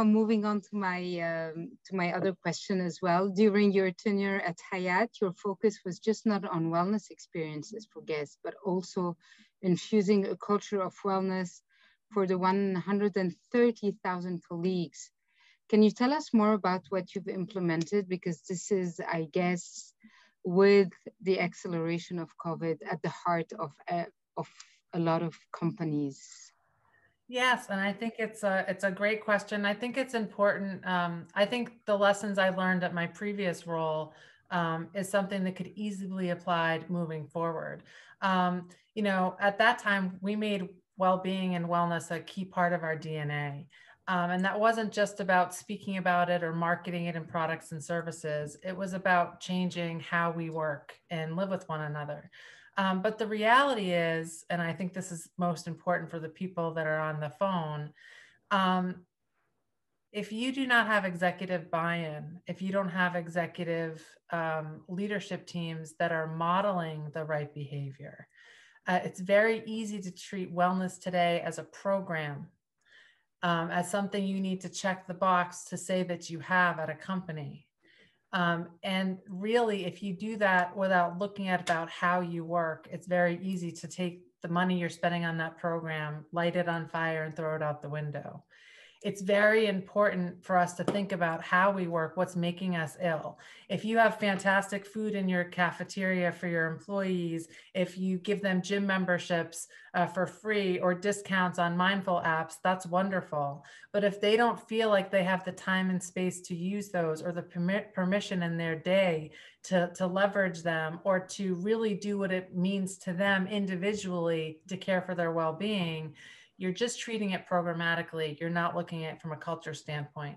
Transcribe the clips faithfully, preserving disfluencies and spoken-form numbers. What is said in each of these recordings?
I'm moving on to my um, to my other question as well. During your tenure at Hayat, your focus was just not on wellness experiences for guests, but also infusing a culture of wellness for the one hundred thirty thousand colleagues. Can you tell us more about what you've implemented? Because this is, I guess, with the acceleration of COVID at the heart of uh, of a lot of companies. Yes, and I think it's a it's a great question. I think it's important. Um, I think the lessons I learned at my previous role um, is something that could easily applied moving forward. Um, you know, at that time, we made well-being and wellness a key part of our D N A. Um, and that wasn't just about speaking about it or marketing it in products and services. It was about changing how we work and live with one another. Um, but the reality is, and I think this is most important for the people that are on the phone, um, if you do not have executive buy-in, if you don't have executive um, leadership teams that are modeling the right behavior, uh, it's very easy to treat wellness today as a program, um, as something you need to check the box to say that you have at a company. Um, and really, if you do that without looking at about how you work, it's very easy to take the money you're spending on that program, light it on fire, and throw it out the window. It's very important for us to think about how we work, what's making us ill. If you have fantastic food in your cafeteria for your employees, if you give them gym memberships uh, for free or discounts on mindful apps, that's wonderful. But if they don't feel like they have the time and space to use those or the permit, permission in their day to, to leverage them or to really do what it means to them individually to care for their well-being, you're just treating it programmatically. You're not looking at it from a culture standpoint.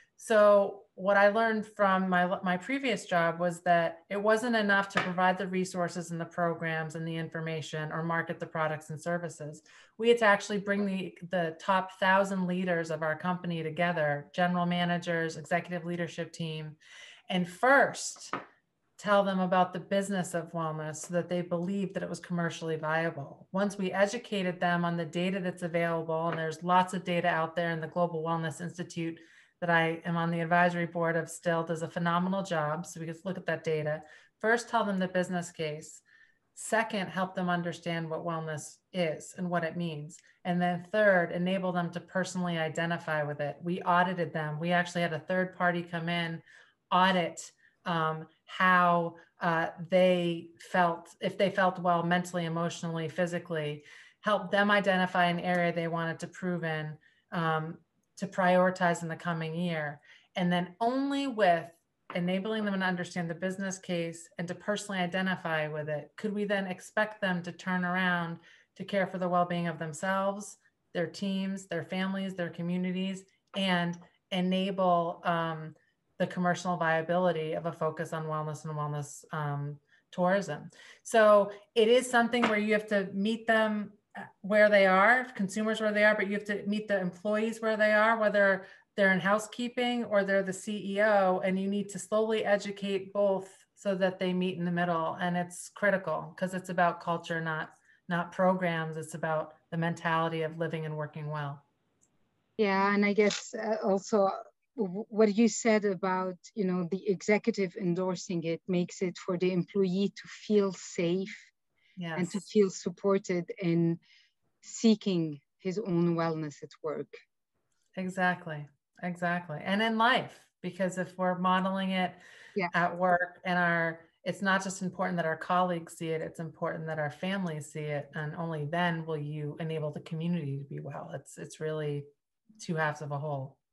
So what I learned from my, my previous job was that it wasn't enough to provide the resources and the programs and the information or market the products and services. We had to actually bring the, the top thousand leaders of our company together, general managers, executive leadership team, and first tell them about the business of wellness so that they believed that it was commercially viable. Once we educated them on the data that's available, and there's lots of data out there, and the Global Wellness Institute that I am on the advisory board of still does a phenomenal job. So we can look at that data. First, tell them the business case. Second, help them understand what wellness is and what it means. And then third, enable them to personally identify with it. We audited them. We actually had a third party come in, audit Um, how uh, they felt, if they felt well mentally, emotionally, physically, help them identify an area they wanted to prove in, um, to prioritize in the coming year. And then only with enabling them to understand the business case and to personally identify with it, could we then expect them to turn around to care for the well-being of themselves, their teams, their families, their communities, and enable um, the commercial viability of a focus on wellness and wellness um, tourism. So it is something where you have to meet them where they are, consumers where they are, but you have to meet the employees where they are, whether they're in housekeeping or they're the C E O, and you need to slowly educate both so that they meet in the middle. And it's critical because it's about culture, not, not programs. It's about the mentality of living and working well. Yeah, and I guess uh, also what you said about, you know, the executive endorsing it makes it for the employee to feel safe, yes, and to feel supported in seeking his own wellness at work. Exactly, exactly. And in life, because if we're modeling it yeah. at work and our, it's not just important that our colleagues see it, it's important that our families see it. And only then will you enable the community to be well. It's, it's really two halves of a whole.